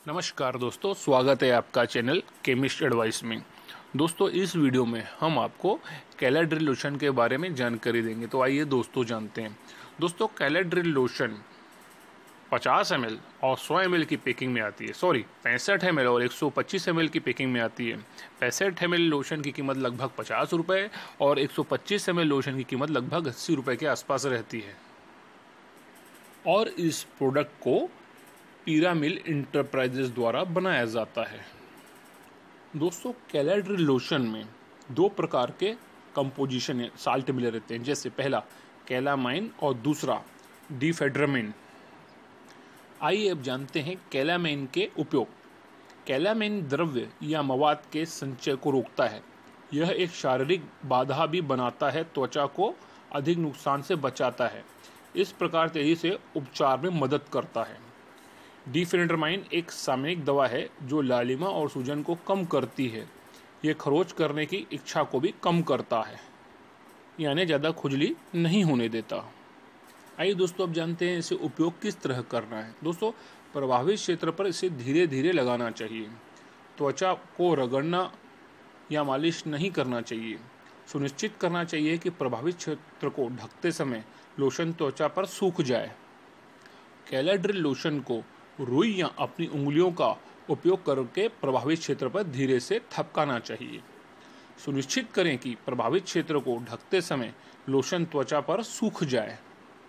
नमस्कार दोस्तों, स्वागत है आपका चैनल केमिस्ट एडवाइस में। दोस्तों, इस वीडियो में हम आपको कैलाड्रिल लोशन के बारे में जानकारी देंगे। तो आइए दोस्तों जानते हैं। दोस्तों, कैलाड्रिल लोशन 50 ml और 100 ml की पैकिंग में आती है। 65 ml और 125 ml की पैकिंग में आती है। 65 ml लोशन की कीमत लगभग 50 रुपये और 125 ml लोशन की कीमत लगभग 80 रुपये के आसपास रहती है। और इस प्रोडक्ट को पिरामिल इंटरप्राइजेस द्वारा बनाया जाता है। दोस्तों, कैलाड्रिल लोशन में दो प्रकार के कंपोजिशन साल्ट मिले रहते हैं, जैसे पहला कैलामाइन और दूसरा डिफेड्रामिन। आइए अब जानते हैं कैलामाइन के उपयोग। कैलामाइन द्रव्य या मवाद के संचय को रोकता है। यह एक शारीरिक बाधा भी बनाता है, त्वचा को अधिक नुकसान से बचाता है। इस प्रकार तेजी से उपचार में मदद करता है। डिफेड्रामाइन एक सामयिक दवा है जो लालिमा और सूजन को कम करती है। यह खरोच करने की इच्छा को भी कम करता है, यानी ज़्यादा खुजली नहीं होने देता। आइए दोस्तों अब जानते हैं इसे उपयोग किस तरह करना है। दोस्तों, प्रभावित क्षेत्र पर इसे धीरे धीरे लगाना चाहिए। त्वचा को रगड़ना या मालिश नहीं करना चाहिए। सुनिश्चित करना चाहिए कि प्रभावित क्षेत्र को ढकते समय लोशन त्वचा पर सूख जाए। कैलाड्रिल लोशन को रुई या अपनी उंगलियों का उपयोग करके प्रभावित क्षेत्र पर धीरे से थपकाना चाहिए। सुनिश्चित करें कि प्रभावित क्षेत्र को ढकते समय लोशन त्वचा पर सूख जाए।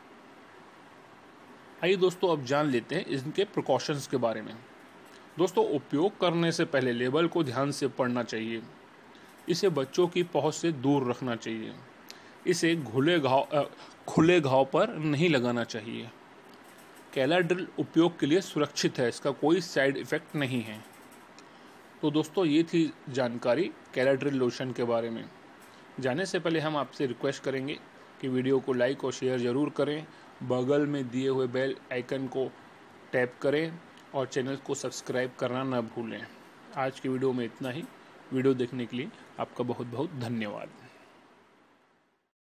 आइए दोस्तों अब जान लेते हैं इनके प्रिकॉशंस के बारे में। दोस्तों, उपयोग करने से पहले लेबल को ध्यान से पढ़ना चाहिए। इसे बच्चों की पहुंच से दूर रखना चाहिए। इसे खुले घाव पर नहीं लगाना चाहिए। कैलाड्रिल उपयोग के लिए सुरक्षित है, इसका कोई साइड इफ़ेक्ट नहीं है। तो दोस्तों, ये थी जानकारी कैलाड्रिल लोशन के बारे में। जाने से पहले हम आपसे रिक्वेस्ट करेंगे कि वीडियो को लाइक और शेयर ज़रूर करें। बगल में दिए हुए बेल आइकन को टैप करें और चैनल को सब्सक्राइब करना न भूलें। आज की वीडियो में इतना ही। वीडियो देखने के लिए आपका बहुत बहुत धन्यवाद।